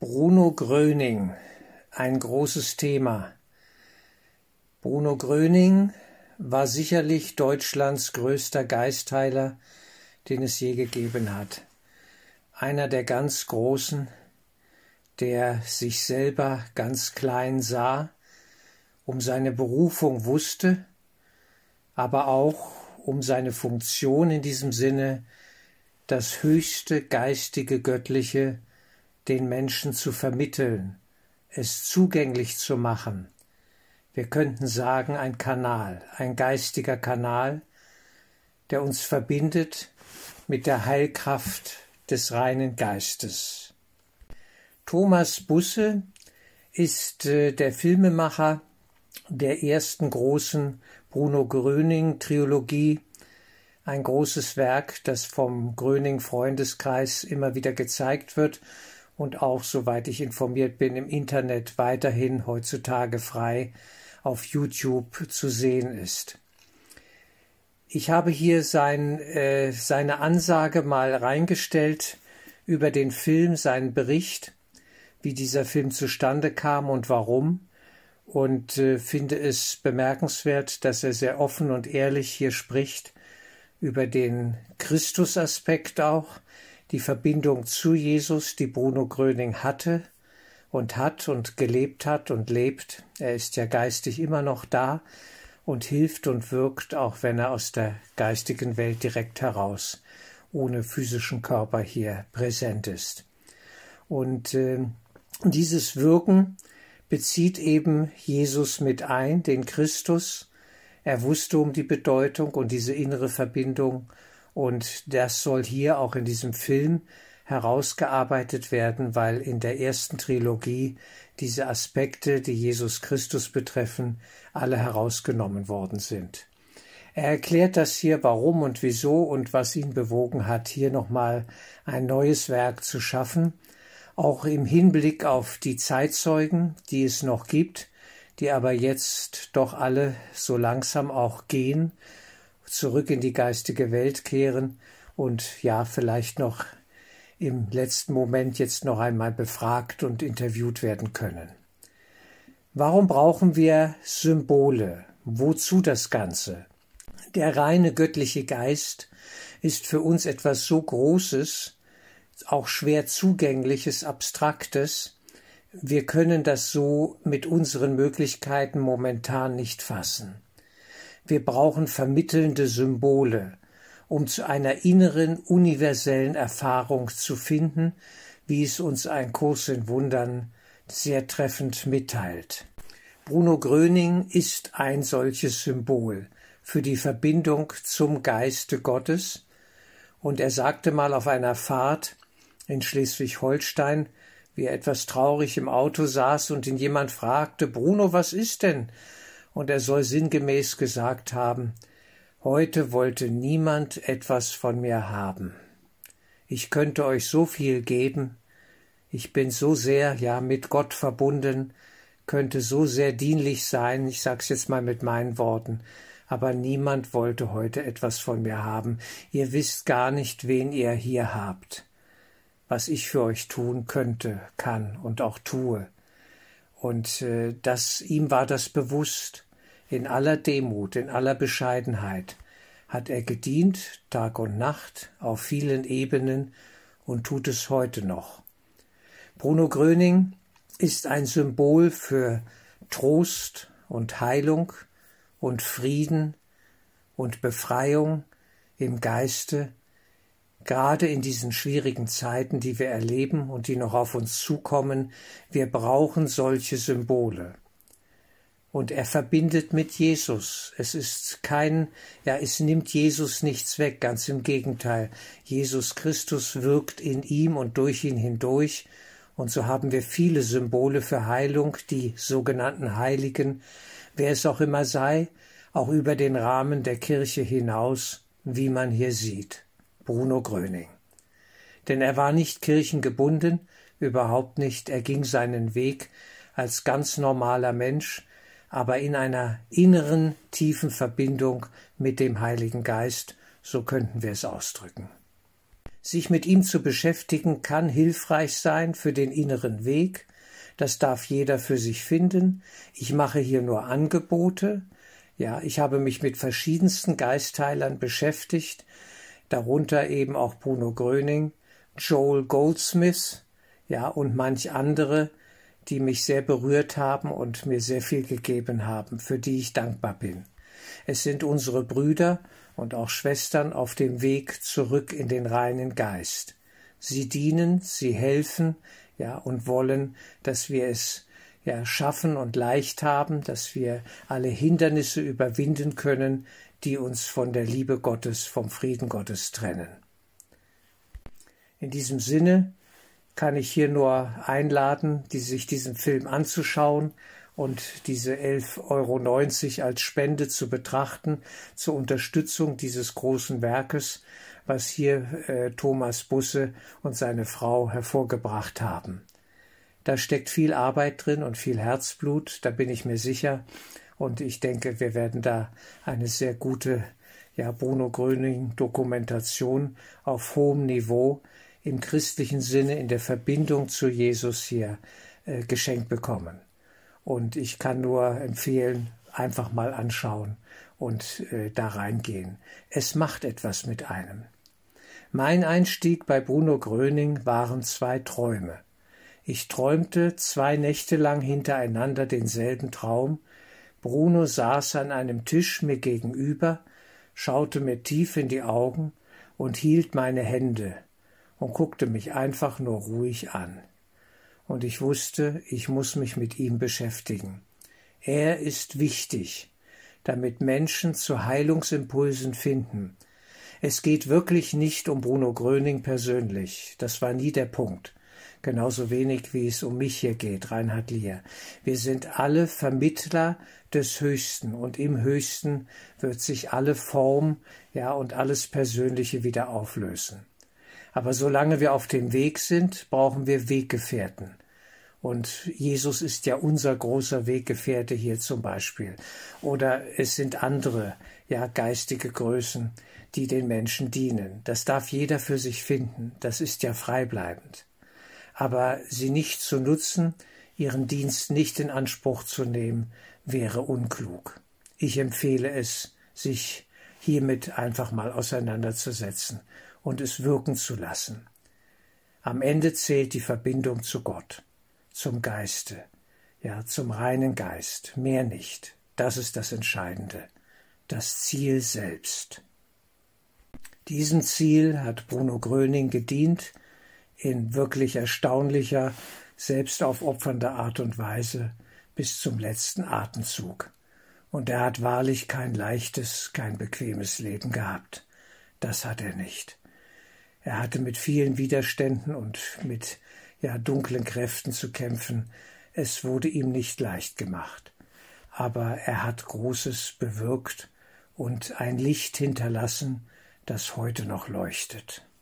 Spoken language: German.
Bruno Gröning, ein großes Thema. Bruno Gröning war sicherlich Deutschlands größter Geistheiler, den es je gegeben hat. Einer der ganz Großen, der sich selber ganz klein sah, um seine Berufung wusste, aber auch um seine Funktion in diesem Sinne, das höchste geistige Göttliche den Menschen zu vermitteln, es zugänglich zu machen. Wir könnten sagen, ein Kanal, ein geistiger Kanal, der uns verbindet mit der Heilkraft des reinen Geistes. Thomas Busse ist der Filmemacher der ersten großen Bruno Gröning-Trilogie, ein großes Werk, das vom Gröning-Freundeskreis immer wieder gezeigt wird und auch, soweit ich informiert bin, im Internet weiterhin heutzutage frei auf YouTube zu sehen ist. Ich habe hier seine Ansage mal reingestellt über den Film, seinen Bericht, wie dieser Film zustande kam und warum, und finde es bemerkenswert, dass er sehr offen und ehrlich hier spricht über den Christusaspekt auch, die Verbindung zu Jesus, die Bruno Gröning hatte und hat und gelebt hat und lebt. Er ist ja geistig immer noch da und hilft und wirkt, auch wenn er aus der geistigen Welt direkt heraus, ohne physischen Körper hier präsent ist. Und dieses Wirken bezieht eben Jesus mit ein, den Christus. Er wusste um die Bedeutung und diese innere Verbindung, und das soll hier auch in diesem Film herausgearbeitet werden, weil in der ersten Trilogie diese Aspekte, die Jesus Christus betreffen, alle herausgenommen worden sind. Er erklärt das hier, warum und wieso und was ihn bewogen hat, hier nochmal ein neues Werk zu schaffen, auch im Hinblick auf die Zeitzeugen, die es noch gibt, die aber jetzt doch alle so langsam auch gehen, zurück in die geistige Welt kehren und ja, vielleicht noch im letzten Moment jetzt noch einmal befragt und interviewt werden können. Warum brauchen wir Symbole? Wozu das Ganze? Der reine göttliche Geist ist für uns etwas so Großes, auch schwer Zugängliches, Abstraktes. Wir können das so mit unseren Möglichkeiten momentan nicht fassen. Wir brauchen vermittelnde Symbole, um zu einer inneren, universellen Erfahrung zu finden, wie es uns ein Kurs in Wundern sehr treffend mitteilt. Bruno Gröning ist ein solches Symbol für die Verbindung zum Geiste Gottes, und er sagte mal auf einer Fahrt in Schleswig-Holstein, wie er etwas traurig im Auto saß und ihn jemand fragte: »Bruno, was ist denn?« Und er soll sinngemäß gesagt haben: »Heute wollte niemand etwas von mir haben. Ich könnte euch so viel geben. Ich bin so sehr, ja, mit Gott verbunden, könnte so sehr dienlich sein, ich sag's jetzt mal mit meinen Worten, aber niemand wollte heute etwas von mir haben. Ihr wisst gar nicht, wen ihr hier habt, was ich für euch tun könnte, kann und auch tue.« Und ihm war das bewusst. In aller Demut, in aller Bescheidenheit hat er gedient, Tag und Nacht, auf vielen Ebenen, und tut es heute noch. Bruno Gröning ist ein Symbol für Trost und Heilung und Frieden und Befreiung im Geiste, gerade in diesen schwierigen Zeiten, die wir erleben und die noch auf uns zukommen. Wir brauchen solche Symbole. Und er verbindet mit Jesus. Es nimmt Jesus nichts weg, ganz im Gegenteil. Jesus Christus wirkt in ihm und durch ihn hindurch. Und so haben wir viele Symbole für Heilung, die sogenannten Heiligen, wer es auch immer sei, auch über den Rahmen der Kirche hinaus, wie man hier sieht. Bruno Gröning. Denn er war nicht kirchengebunden, überhaupt nicht. Er ging seinen Weg als ganz normaler Mensch, aber in einer inneren, tiefen Verbindung mit dem Heiligen Geist, so könnten wir es ausdrücken. Sich mit ihm zu beschäftigen kann hilfreich sein für den inneren Weg. Das darf jeder für sich finden. Ich mache hier nur Angebote. Ja, ich habe mich mit verschiedensten Geistheilern beschäftigt, darunter eben auch Bruno Gröning, Joel Goldsmith, ja, und manch andere, die mich sehr berührt haben und mir sehr viel gegeben haben, für die ich dankbar bin. Es sind unsere Brüder und auch Schwestern auf dem Weg zurück in den reinen Geist. Sie dienen, sie helfen, ja, und wollen, dass wir es ja schaffen und leicht haben, dass wir alle Hindernisse überwinden können, die uns von der Liebe Gottes, vom Frieden Gottes trennen. In diesem Sinne kann ich hier nur einladen, sich diesen Film anzuschauen und diese 11,90 € als Spende zu betrachten, zur Unterstützung dieses großen Werkes, was hier Thomas Busse und seine Frau hervorgebracht haben. Da steckt viel Arbeit drin und viel Herzblut, da bin ich mir sicher. Und ich denke, wir werden da eine sehr gute Bruno Gröning-Dokumentation auf hohem Niveau im christlichen Sinne in der Verbindung zu Jesus hier geschenkt bekommen. Und ich kann nur empfehlen, einfach mal anschauen und da reingehen. Es macht etwas mit einem. Mein Einstieg bei Bruno Gröning waren 2 Träume. Ich träumte 2 Nächte lang hintereinander denselben Traum. Bruno saß an einem Tisch mir gegenüber, schaute mir tief in die Augen und hielt meine Hände und guckte mich einfach nur ruhig an. Und ich wusste, ich muss mich mit ihm beschäftigen. Er ist wichtig, damit Menschen zu Heilungsimpulsen finden. Es geht wirklich nicht um Bruno Gröning persönlich, das war nie der Punkt. Genauso wenig, wie es um mich hier geht, Reinhard Lier. Wir sind alle Vermittler des Höchsten und im Höchsten wird sich alle Form, und alles Persönliche wieder auflösen. Aber solange wir auf dem Weg sind, brauchen wir Weggefährten. Und Jesus ist ja unser großer Weggefährte hier zum Beispiel. Oder es sind andere, geistige Größen, die den Menschen dienen. Das darf jeder für sich finden. Das ist ja freibleibend. Aber sie nicht zu nutzen, ihren Dienst nicht in Anspruch zu nehmen, wäre unklug. Ich empfehle es, sich hiermit einfach mal auseinanderzusetzen und es wirken zu lassen. Am Ende zählt die Verbindung zu Gott, zum Geiste, zum reinen Geist, mehr nicht. Das ist das Entscheidende, das Ziel selbst. Diesem Ziel hat Bruno Gröning gedient, in wirklich erstaunlicher, selbstaufopfernder Art und Weise bis zum letzten Atemzug. Und er hat wahrlich kein leichtes, kein bequemes Leben gehabt. Das hat er nicht. Er hatte mit vielen Widerständen und mit dunklen Kräften zu kämpfen. Es wurde ihm nicht leicht gemacht. Aber er hat Großes bewirkt und ein Licht hinterlassen, das heute noch leuchtet.